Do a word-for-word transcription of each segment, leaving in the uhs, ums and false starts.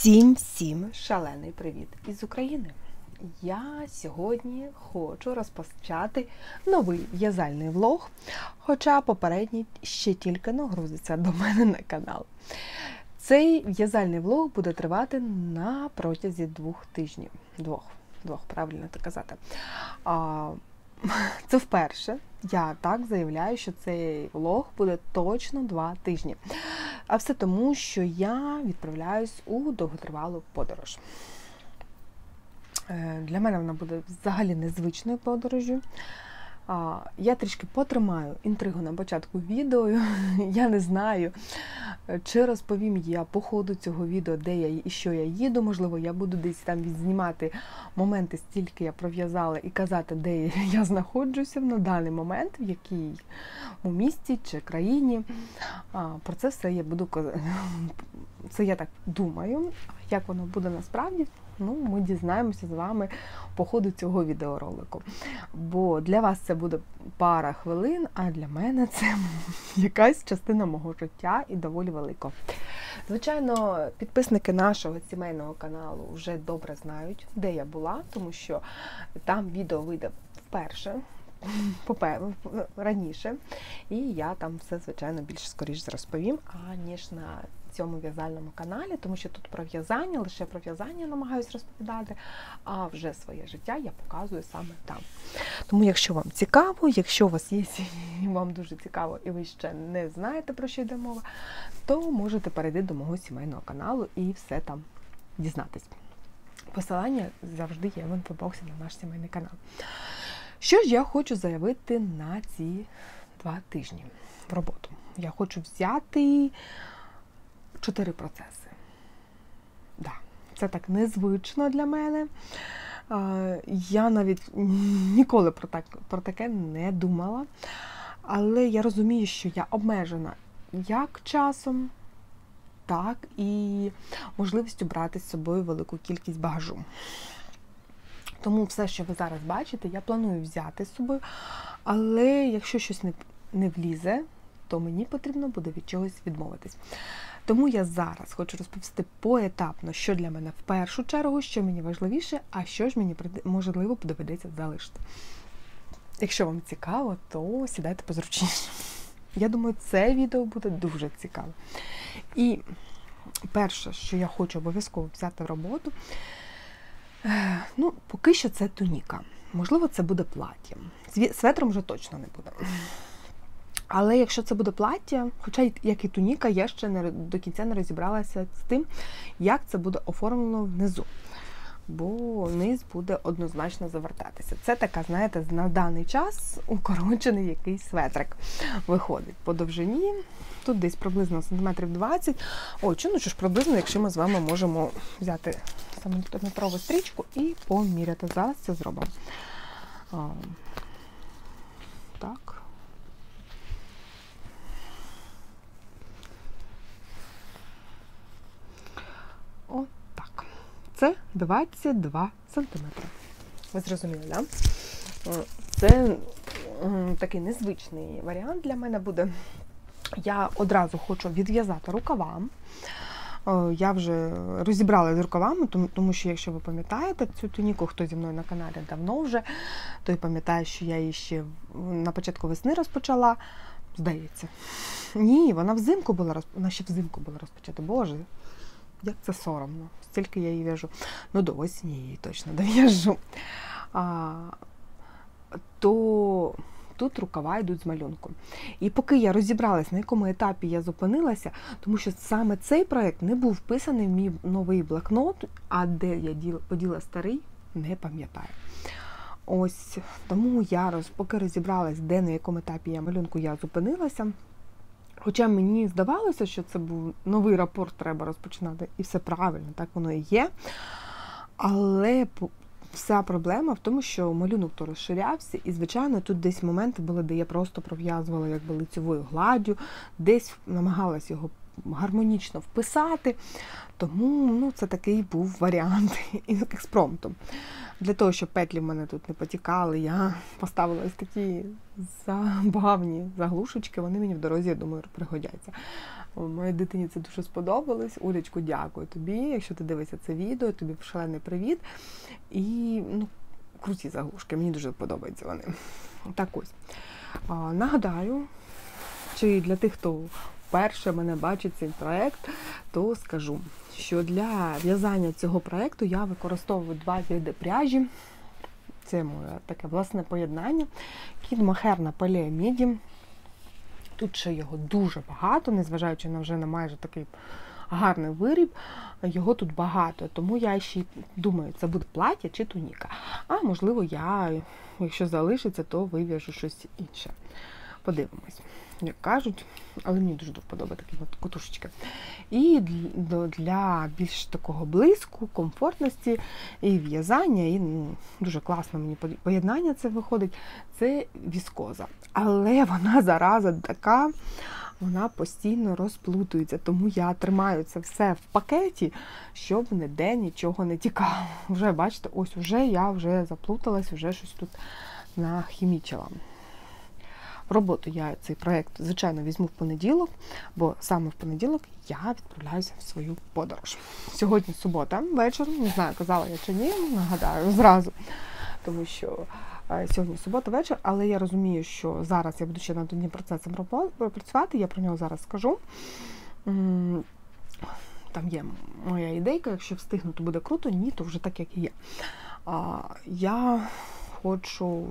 Всім-всім шалений привіт із України! Я сьогодні хочу розпочати новий в'язальний влог, хоча попередній ще тільки нагрузиться до мене на канал. Цей в'язальний влог буде тривати на протязі двох тижнів. Двох, двох, правильно так казати. А, це вперше я так заявляю, що цей влог буде точно два тижні. А все тому, що я відправляюсь у довготривалу подорож. Для мене вона буде взагалі незвичною подорожю. Я трішки потримаю інтригу на початку відео. Я не знаю, чи розповім я по ходу цього відео, де я і що я їду. Можливо, я буду десь там відзнімати моменти, стільки я пров'язала, і казати, де я знаходжуся на даний момент, в якій у місті чи країні. Про це все я буду казати. Це я так думаю. Як воно буде насправді, ну, ми дізнаємося з вами по ходу цього відеоролику. Бо для вас це буде пара хвилин, а для мене це якась частина мого життя і доволі велика. Звичайно, підписники нашого сімейного каналу вже добре знають, де я була, тому що там відео вийде вперше, раніше, і я там все, звичайно, більш скоріше розповім, аніж на цьому в'язальному каналі, тому що тут про в'язання, лише про в'язання намагаюсь розповідати, а вже своє життя я показую саме там. Тому, якщо вам цікаво, якщо у вас є, вам дуже цікаво і ви ще не знаєте, про що йде мова, то можете перейти до мого сімейного каналу і все там дізнатись. Посилання завжди є в інфобоксі на наш сімейний канал. Що ж я хочу заявити на ці два тижні в роботу? Я хочу взяти чотири процеси. Да, це так незвично для мене. Я навіть ніколи про, так, про таке не думала. Але я розумію, що я обмежена як часом, так і можливістю брати з собою велику кількість багажу. Тому все, що ви зараз бачите, я планую взяти з собою, але якщо щось не, не влізе, то мені потрібно буде від чогось відмовитись. Тому я зараз хочу розповісти поетапно, що для мене в першу чергу, що мені важливіше, а що ж мені, можливо, доведеться залишити. Якщо вам цікаво, то сідайте позручніше. Я думаю, це відео буде дуже цікаве. І перше, що я хочу обов'язково взяти в роботу, ну, поки що це туніка. Можливо, це буде плаття. Светром вже точно не буде. Але якщо це буде плаття, хоча як і туніка, я ще не, до кінця не розібралася з тим, як це буде оформлено внизу. Бо низ буде однозначно завертатися. Це така, знаєте, на даний час укорочений якийсь светрик виходить по довжині. Тут десь приблизно сантиметрів двадцять. Ой, чи ну що ж приблизно, якщо ми з вами можемо взяти сантиметрову стрічку і поміряти. Зараз це зробимо. А, так. О, так. Це двадцять два сантиметри. Ви зрозуміли, так? Да? Це такий незвичний варіант для мене буде. Я одразу хочу відв'язати рукава. Я вже розібрала з рукавами, тому що, якщо ви пам'ятаєте цю туніку, хто зі мною на каналі давно вже, той пам'ятає, що я її ще на початку весни розпочала, здається. Ні, вона взимку була, вона ще взимку була розпочата. Боже, як це соромно. Стільки я її в'яжу. Ну, до осені я її точно дов'яжу. А, то тут рукава йдуть з малюнком. І поки я розібралась, на якому етапі я зупинилася, тому що саме цей проєкт не був вписаний в мій новий блокнот, а де я поділа старий, не пам'ятаю. Ось, тому я, роз, поки розібралась, де, на якому етапі я малюнку я зупинилася, хоча мені здавалося, що це був новий рапорт, треба розпочинати, і все правильно, так воно і є. Але вся проблема в тому, що малюнок то розширявся, і, звичайно, тут десь моменти були, де я просто пров'язувала якби лицевою гладдю, десь намагалась його гармонічно вписати. Тому, ну, це такий був варіант експромтом. Для того, щоб петлі в мене тут не потікали, я поставила ось такі забавні заглушечки, вони мені в дорозі, я думаю, пригодяться. Моїй дитині це дуже сподобалось. Улечку, дякую тобі. Якщо ти дивишся це відео, тобі шалений привіт. І, ну, круті заглушки, мені дуже подобаються вони. Так ось. Нагадаю, чи для тих, хто вперше мене бачить цей проект, то скажу, що для в'язання цього проекту я використовую два види пряжі. Це моє таке власне поєднання. Кіт Мохер на поліаміді. Тут ще його дуже багато, незважаючи на вже на майже такий гарний виріб, його тут багато. Тому я ще думаю, це буде плаття чи туніка. А можливо, я, якщо залишиться, то вив'яжу щось інше. Подивимось, як кажуть. Але мені дуже подобається такі от котушечки. І для більш такого блиску, комфортності і в'язання, і ну, дуже класно мені поєднання це виходить, це віскоза. Але вона, зараза, така, вона постійно розплутується. Тому я тримаю це все в пакеті, щоб ніде нічого не тікало. Вже, бачите, ось уже я вже заплуталась, вже щось тут нахімічила. В роботу я цей проєкт, звичайно, візьму в понеділок, бо саме в понеділок я відправляюся в свою подорож. Сьогодні субота, вечір, не знаю, казала я чи ні, нагадаю зразу, тому що сьогодні субота вечір, але я розумію, що зараз я буду ще над одним процесом працювати, я про нього зараз скажу. Там є моя ідейка, якщо встигну, то буде круто, ні, то вже так, як і є. Я хочу...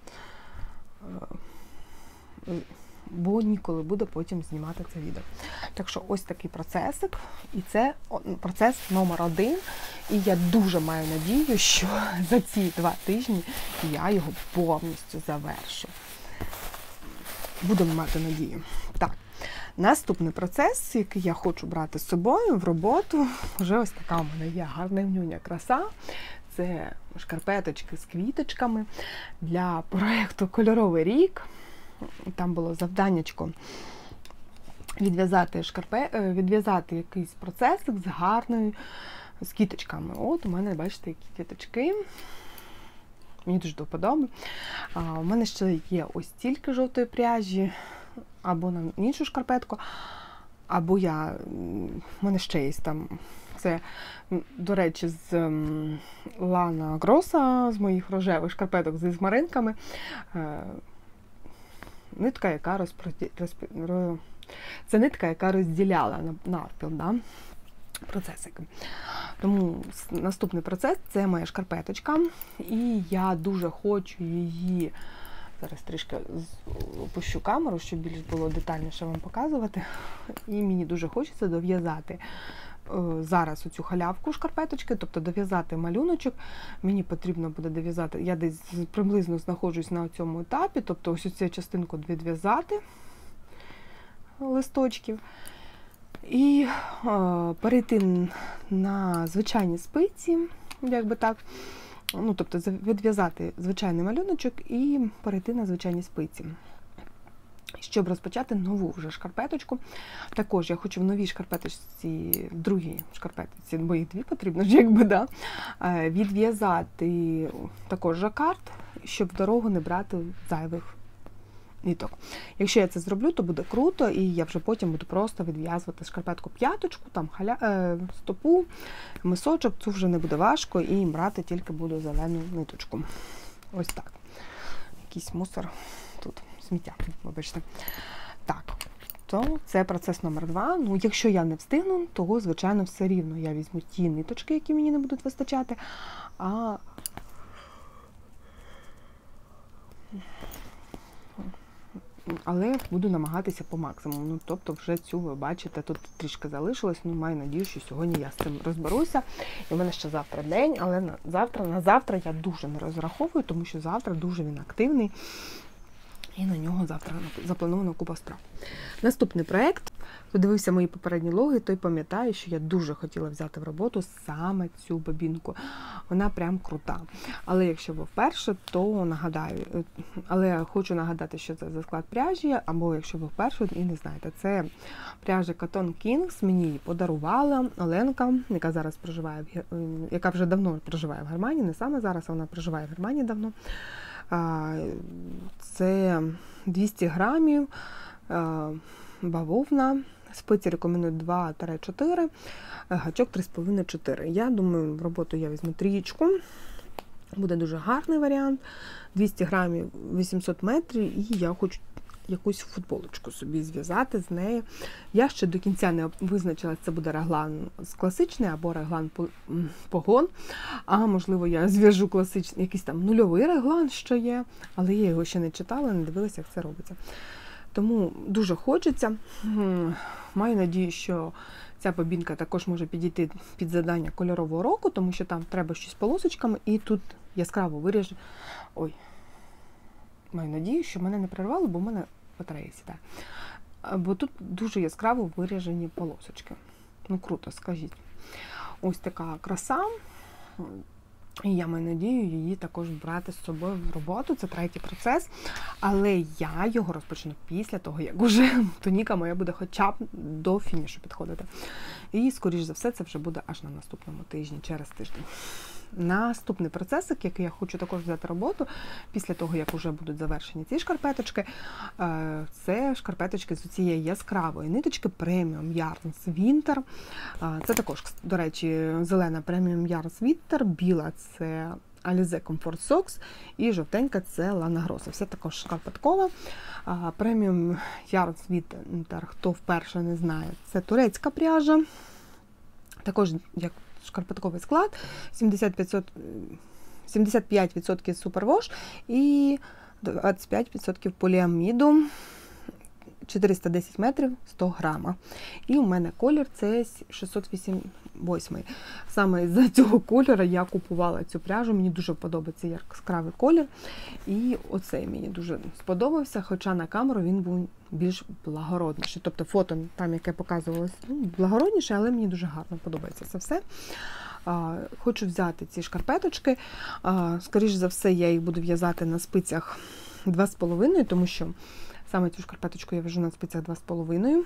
бо ніколи буде потім знімати це відео. Так що ось такий процесик, і це процес номер один, і я дуже маю надію, що за ці два тижні я його повністю завершу. Будемо мати надію. Так, наступний процес, який я хочу брати з собою в роботу, вже ось така у мене є гарненька краса. Це шкарпеточки з квіточками для проєкту «Кольоровий рік». Там було завданнячко відв'язати шкарпе, відв'язати якийсь процесик з гарною, з квіточками. От у мене, бачите, які квіточки. Мені дуже до вподоби. У мене ще є ось стільки жовтої пряжі, або на іншу шкарпетку, або я, у мене ще є там, це, до речі, з Лана Гроса, з моїх рожевих шкарпеток з ізмаринками, нитка, яка розпроді... розп... це нитка, яка розділяла навпіл, да? Процесики. Тому наступний процес – це моя шкарпеточка, і я дуже хочу її, зараз трішки опущу камеру, щоб більш було детальніше вам показувати, і мені дуже хочеться дов'язати зараз оцю халявку шкарпеточки, тобто дов'язати малюночок. Мені потрібно буде дов'язати, я десь приблизно знаходжусь на цьому етапі, тобто ось цю частинку відв'язати листочків і е, перейти на звичайні спиці, якби так, ну, тобто відв'язати звичайний малюночок і перейти на звичайні спиці, щоб розпочати нову вже шкарпеточку. Також я хочу в новій шкарпеточці, в другій шкарпеточці, бо їх дві потрібно, якби, да, відв'язати також жакард, щоб в дорогу не брати зайвих ниток. Якщо я це зроблю, то буде круто, і я вже потім буду просто відв'язувати шкарпетку п'яточку, там халя, е, стопу, мисочок, цю вже не буде важко, і брати тільки буду зелену ниточку. Ось так. Якийсь мусор тут. Сміття, вибачте. Так, то це процес номер два. Ну, якщо я не встигну, то, звичайно, все рівно я візьму ті ниточки, які мені не будуть вистачати, а але буду намагатися по максимуму. Ну, тобто вже цю, ви бачите, тут трішки залишилось, ну, маю надію, що сьогодні я з цим розберуся. І в мене ще завтра день, але на завтра, на завтра я дуже не розраховую, тому що завтра дуже він активний. І на нього завтра заплановано купа справ. Наступний проєкт. Хто дивився мої попередні логи, той пам'ятає, що я дуже хотіла взяти в роботу саме цю бобінку. Вона прям крута. Але якщо ви вперше, то нагадаю. Але хочу нагадати, що це за склад пряжі, або якщо ви вперше і не знаєте. Це пряжа Cotton Kings, мені її подарувала Оленка, яка зараз проживає, в, яка вже давно проживає в Германії, не саме зараз, а вона проживає в Германії давно. Це двісті грамів, бавовна, Спиці рекомендую два-чотири, гачок три з половиною - чотири. Я думаю, в роботу я візьму трієчку. Буде дуже гарний варіант. двісті грамів, вісімсот метрів, і я хочу якусь футболочку собі зв'язати з неї. Я ще до кінця не визначила, це буде реглан класичний або реглан погон. А можливо, я зв'яжу класичний, якийсь там нульовий реглан, що є, але я його ще не читала, не дивилася, як це робиться. Тому дуже хочеться. Маю надію, що ця бобінка також може підійти під завдання кольорового року, тому що там треба щось полосочками, і тут яскраво виріже. Ой, маю надію, що мене не перервало, бо в мене батарея сідає. Бо тут дуже яскраво виріжені полосочки. Ну, круто, скажіть. Ось така краса. І я маю надію її також брати з собою в роботу. Це третій процес. Але я його розпочну після того, як уже тоніка моя буде хоча б до фінішу підходити. І, скоріш за все, це вже буде аж на наступному тижні, через тиждень. Наступний процесик, який я хочу також взяти роботу, після того, як вже будуть завершені ці шкарпеточки, це шкарпеточки з цієї яскравої ниточки Premium Yarns Winter. Це також, до речі, зелена Premium Yarns Winter, біла – це Alize Comfort Socks і жовтенька – це Lana Grossa. Все також шкарпеткова. Premium Yarns Winter, хто вперше не знає, це турецька пряжа. Також, як шкарпетковий склад, сімдесят п'ять відсотків супервош і двадцять п'ять відсотків поліаміду, чотириста десять метрів, сто грама. І у мене колір це шістсот вісім. Саме з цього кольору я купувала цю пряжу, мені дуже подобається яскравий колір. І оцей мені дуже сподобався, хоча на камеру він був більш благородніший. Тобто фото там, яке показувалось, ну, благородніше, але мені дуже гарно подобається це все. А, хочу взяти ці шкарпеточки. А, скоріш за все, я їх буду в'язати на спицях два з половиною, тому що саме цю шкарпеточку я в'яжу на спицях два з половиною.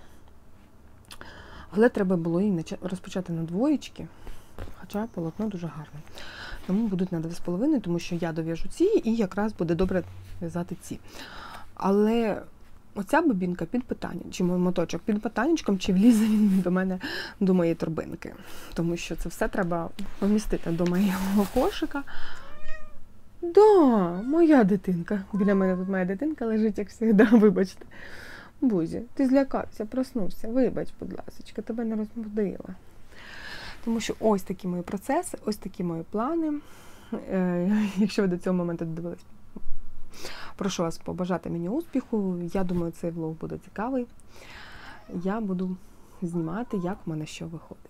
Але треба було її розпочати на двоєчки, хоча полотно дуже гарне. Тому будуть на два з половиною, тому що я дов'яжу ці, і якраз буде добре в'язати ці. Але оця бобінка під питанням, чи моточок під питаннячком, чи влізе він до мене, до моєї торбинки. Тому що це все треба помістити до моєго кошика. Да, моя дитинка. Біля мене тут моя дитинка лежить, як завжди, вибачте. Бузі, ти злякався, проснувся, вибач, будь ласка, тебе не розбудила. Тому що ось такі мої процеси, ось такі мої плани. Е, якщо ви до цього моменту додивились, прошу вас побажати мені успіху. Я думаю, цей влог буде цікавий. Я буду знімати, як в мене що виходить.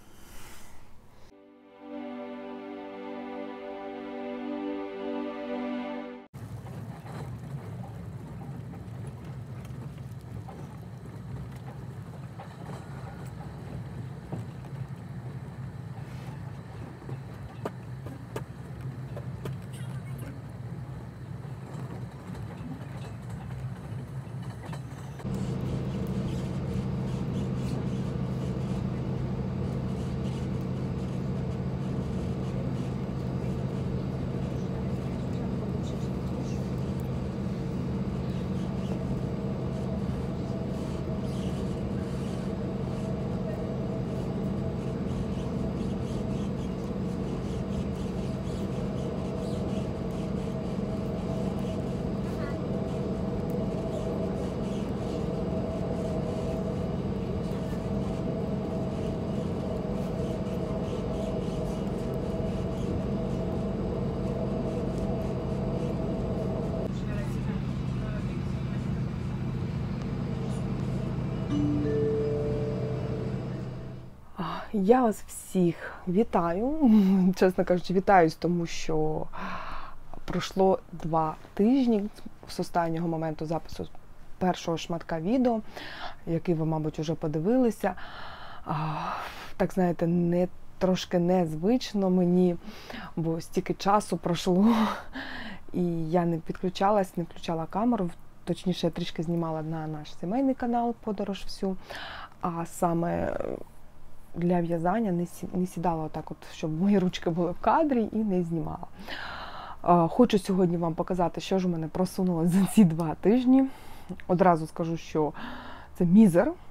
Я вас всіх вітаю, чесно кажучи, вітаюсь, тому що пройшло два тижні з останнього моменту запису першого шматка відео, який ви, мабуть, вже подивилися. Так, знаєте, не, трошки незвично мені, бо стільки часу пройшло, і я не підключалась, не включала камеру, точніше, я трішки знімала на наш сімейний канал «Подорож всю», а саме для в'язання не сідала отак, от, щоб мої ручки були в кадрі, і не знімала. Хочу сьогодні вам показати, що ж у мене просунулося за ці два тижні. Одразу скажу, що це мізер,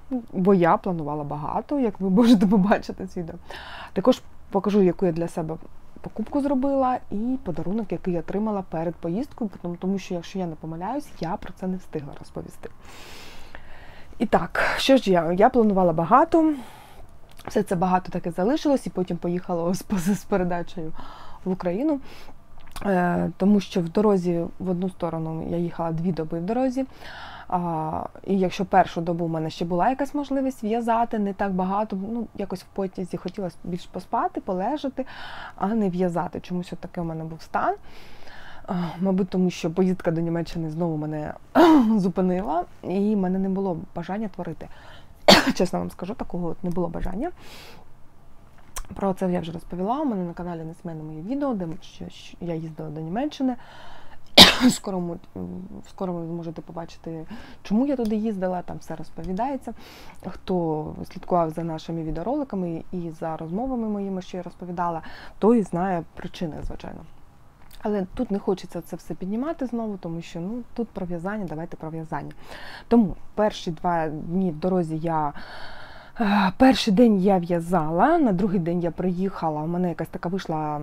бо я планувала багато, як ви можете побачити з відео. Також покажу, яку я для себе покупку зробила і подарунок, який я отримала перед поїздкою, тому що, якщо я не помиляюсь, я про це не встигла розповісти. І так, що ж я? Я планувала багато, все це багато таки залишилось, і потім поїхала з, з передачею в Україну, е, тому що в дорозі, в одну сторону, я їхала дві доби в дорозі, а, і якщо першу добу в мене ще була якась можливість в'язати, не так багато, ну, якось в потязі хотілося більш поспати, полежати, а не в'язати. Чомусь от такий у мене був стан. А, мабуть, тому що поїздка до Німеччини знову мене зупинила, і в мене не було бажання творити. Чесно вам скажу, такого от не було бажання. Про це я вже розповіла, у мене на каналі Несмейне моє відео, де я їздила до Німеччини. Скоро, скоро ви зможете побачити, чому я туди їздила, там все розповідається. Хто слідкував за нашими відеороликами і за розмовами моїми, що я розповідала, той знає причини, звичайно. Але тут не хочеться це все піднімати знову, тому що ну, тут про в'язання, давайте про в'язання. Тому перші два дні в дорозі я... Перший день я в'язала, на другий день я приїхала, у мене якась така вийшла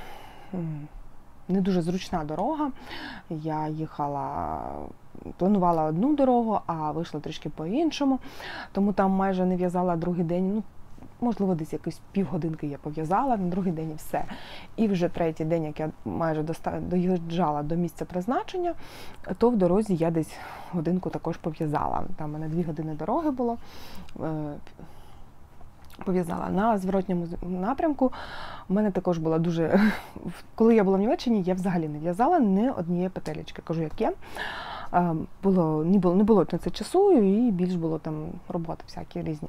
не дуже зручна дорога. Я їхала, планувала одну дорогу, а вийшла трішки по-іншому, тому там майже не в'язала другий день, ну, можливо, десь якось півгодинки я пов'язала, на другий день і все. І вже третій день, як я майже доїжджала до місця призначення, то в дорозі я десь годинку також пов'язала. Там у мене дві години дороги було. Пов'язала. На зворотньому напрямку у мене також була дуже... Коли я була в Німеччині, я взагалі не в'язала ні однієї петелечки. Кажу, як є. Було, не було, не було на це часу, і більш було там роботи всякі різні.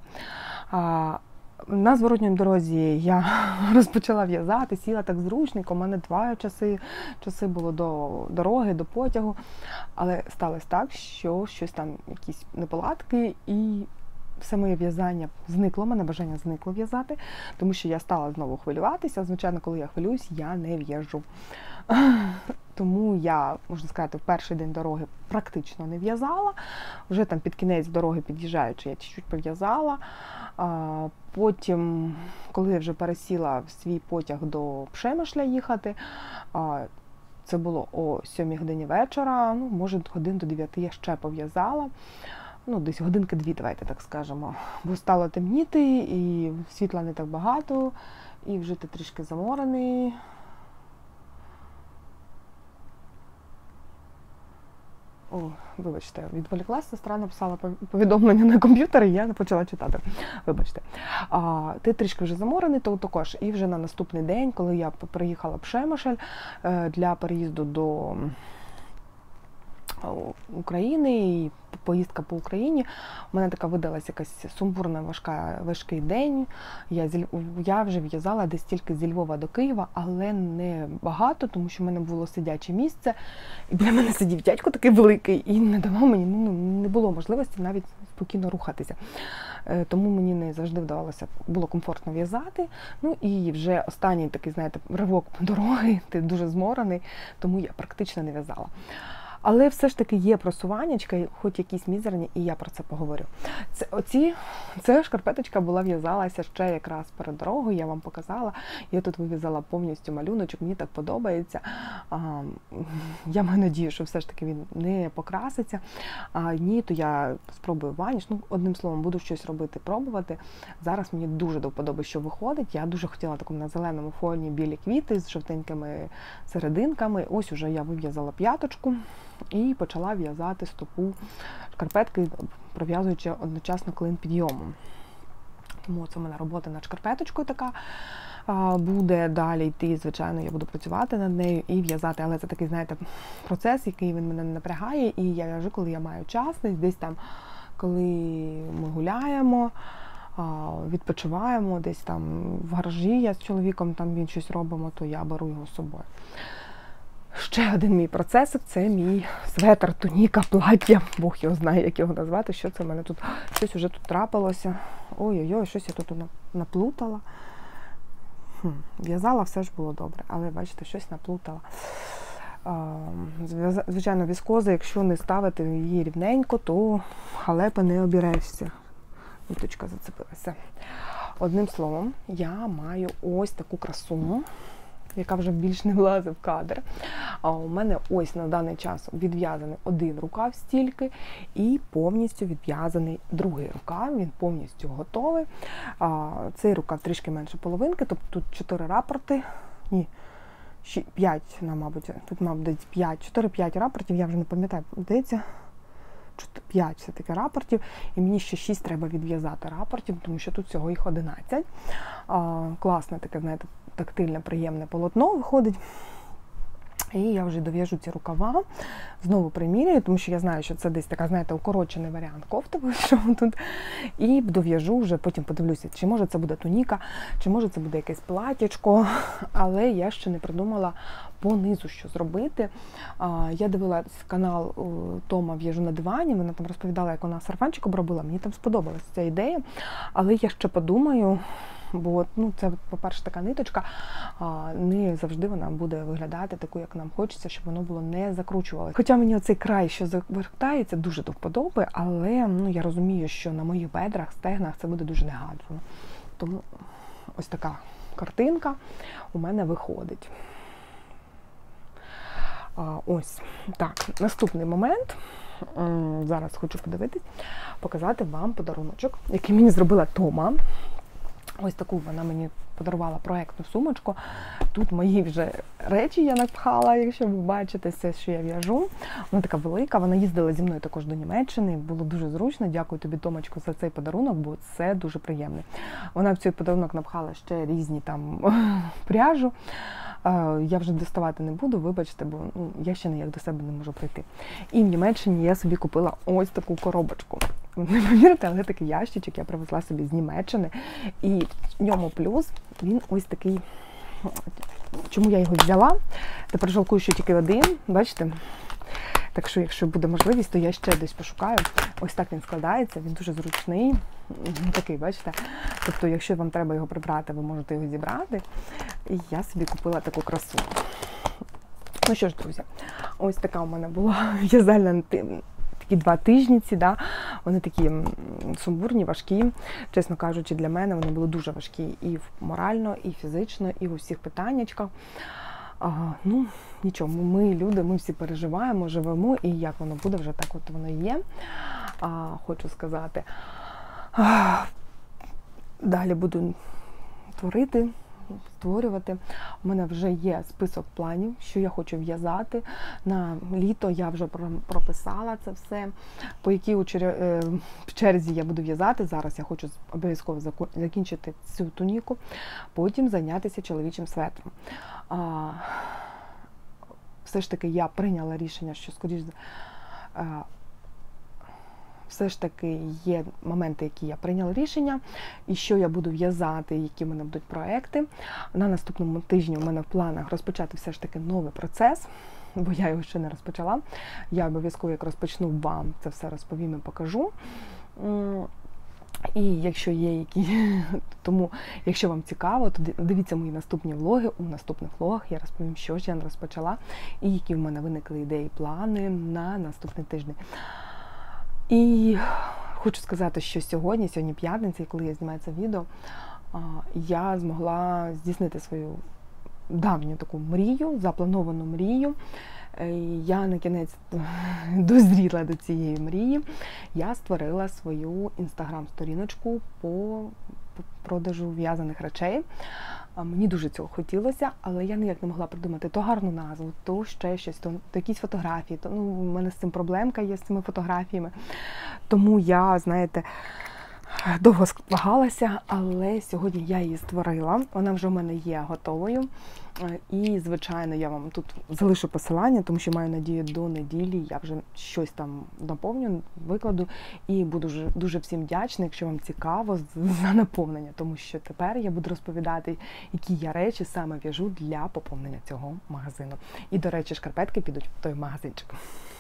На зворотній дорозі я розпочала в'язати, сіла так зручненько, у мене два часи, часи було до дороги, до потягу, але сталося так, що щось там, якісь неполадки, і все моє в'язання зникло, мене бажання зникло в'язати, тому що я стала знову хвилюватися. Звичайно, коли я хвилююсь, я не в'яжу. Тому я, можна сказати, в перший день дороги практично не в'язала. Вже там під кінець дороги під'їжджаючи, я чуть-чуть пов'язала. Потім, коли я вже пересіла в свій потяг до Пшемишля їхати, це було о сьомій годині вечора, ну, може, годин до дев'яти я ще пов'язала. Ну, десь годинки-дві, давайте так скажемо. Бо стало темніти, і світла не так багато, і вже ти трішки заморений. О, вибачте, відволіклася, сестра написала повідомлення на комп'ютері, і я не почала читати. Вибачте. А, ти трішки вже заморений, то також. І вже на наступний день, коли я приїхала в Пшемишель для переїзду до України і поїздка по Україні, у мене така видалася якась сумбурна, важка, важкий день. Я, я вже в'язала десь тільки зі Львова до Києва, але не багато, тому що в мене було сидяче місце. І біля мене сидів дядько такий великий і не давав мені, ну, не було можливості навіть спокійно рухатися. Тому мені не завжди вдавалося, було комфортно в'язати. Ну і вже останній такий, знаєте, ривок дороги, ти дуже зморений, тому я практично не в'язала. Але все ж таки є просуваннячка, хоч якісь мізерні, і я про це поговорю. Це, оці, ця шкарпеточка була в'язалася ще якраз перед дорогою, я вам показала. Я тут вив'язала повністю малюночок, мені так подобається. А, я маю надію, що все ж таки він не покраситься. А ні, то я спробую ваніш. Ну, одним словом, буду щось робити, пробувати. Зараз мені дуже до вподоби, що виходить. Я дуже хотіла такому на зеленому фоні білі квіти з жовтенькими серединками. Ось уже я вив'язала п'яточку. І почала в'язати стопу шкарпетки, пров'язуючи одночасно клин підйомом. Тому це в мене робота над шкарпеточкою така буде далі йти. Звичайно, я буду працювати над нею і в'язати. Але це такий, знаєте, процес, який він мене не напрягає. І я в'яжу, коли я маю час, десь там, коли ми гуляємо, відпочиваємо, десь там в гаражі я з чоловіком, там він щось робимо, то я беру його з собою. Ще один мій процесик – це мій светр, туніка, плаття. Бог його знає, як його назвати. Що це в мене тут? Щось вже тут трапилося. Ой-ой-ой, щось я тут наплутала. Хм, в'язала, все ж було добре. Але, бачите, щось наплутала. Звичайно, віскоза, якщо не ставити її рівненько, то халепи не обірешся. Ниточка зацепилася. Одним словом, я маю ось таку красу, яка вже більш не влазить в кадр. А у мене ось на даний час відв'язаний один рукав стільки і повністю відв'язаний другий рукав, він повністю готовий. А, цей рукав трішки менше половинки, тобто тут чотири рапорти, ні, п'ять, ну, мабуть, тут, мабуть, п'ять, чотири-п'ять рапортів, я вже не пам'ятаю, здається, п'ять все-таки рапортів, і мені ще шість треба відв'язати рапортів, тому що тут всього їх одинадцять. А, класне таке, знаєте, тактильне, приємне полотно виходить. І я вже дов'яжу ці рукава, знову приміряю, тому що я знаю, що це десь така, знаєте, укорочений варіант кофти вийшов тут. І дов'яжу вже, потім подивлюся, чи може це буде туніка, чи може це буде якесь платячко, але я ще не придумала по низу, що зробити. Я дивилась канал Тома «В'яжу на дивані», вона там розповідала, як вона сарафанчик обробила, мені там сподобалася ця ідея, але я ще подумаю, бо ну, це, по-перше, така ниточка, а, не завжди вона буде виглядати таку, як нам хочеться, щоб воно було не закручувалося. Хоча мені оцей край, що завертається, дуже до вподоби, але ну, я розумію, що на моїх бедрах, стегнах це буде дуже негарно. Тому ось така картинка у мене виходить. А, ось, так, наступний момент. Зараз хочу подивитись, показати вам подаруночок, який мені зробила Тома. Ось таку вона мені подарувала проєктну сумочку. Тут мої вже речі я напхала, якщо ви бачите все, що я в'яжу. Вона така велика, вона їздила зі мною також до Німеччини, було дуже зручно. Дякую тобі, Томочко, за цей подарунок, бо це дуже приємно. Вона в цей подарунок напхала ще різні там пряжу. Я вже доставати не буду, вибачте, бо ну, я ще ніяк до себе не можу прийти. І в Німеччині я собі купила ось таку коробочку. Не повірите, але такий ящичок я привезла собі з Німеччини. І в ньому плюс, він ось такий, чому я його взяла. Тепер жалкую, що тільки один, бачите? Так що, якщо буде можливість, то я ще десь пошукаю. Ось так він складається, він дуже зручний. Такий, бачите? Тобто, якщо вам треба його прибрати, ви можете його зібрати. І я собі купила таку красу. Ну що ж, друзі, ось така у мене була в'язальна такі два тижніці, да? Вони такі сумбурні, важкі. Чесно кажучи, для мене вони були дуже важкі і морально, і фізично, і у всіх питаннячках. А, ну, нічого, ми люди, ми всі переживаємо, живемо, і як воно буде, вже так от воно і є. А, хочу сказати. А, далі буду творити, створювати. У мене вже є список планів, що я хочу в'язати. На літо я вже прописала це все, по якій в черзі я буду в'язати. Зараз я хочу обов'язково закінчити цю туніку, потім зайнятися чоловічим светром. А, все ж таки я прийняла рішення, що скоріш все ж таки є моменти, які я прийняла рішення, і що я буду в'язати, які в мене будуть проекти. На наступному тижні у мене в планах розпочати все ж таки новий процес, бо я його ще не розпочала. Я обов'язково, як розпочну, вам це все розповім і покажу. І якщо є які, тому якщо вам цікаво, то дивіться мої наступні влоги. У наступних влогах я розповім, що ж я розпочала і які в мене виникли ідеї, плани на наступний тиждень. І хочу сказати, що сьогодні, сьогодні п'ятниця, коли я знімаю це відео, я змогла здійснити свою давню таку мрію, заплановану мрію. Я на кінець дозріла до цієї мрії. Я створила свою інстаграм-сторіночку по продажу в'язаних речей. Мені дуже цього хотілося, але я ніяк не могла придумати то гарну назву, то ще щось, то, то якісь фотографії. То, ну, у мене з цим проблемка є, з цими фотографіями. Тому я, знаєте, довго вагалася, але сьогодні я її створила. Вона вже в мене є готовою. І, звичайно, я вам тут залишу посилання, тому що маю надію, до неділі я вже щось там наповню, викладу. І буду дуже, дуже всім вдячна, якщо вам цікаво, за наповнення. Тому що тепер я буду розповідати, які я речі саме в'яжу для поповнення цього магазину. І, до речі, шкарпетки підуть в той магазинчик.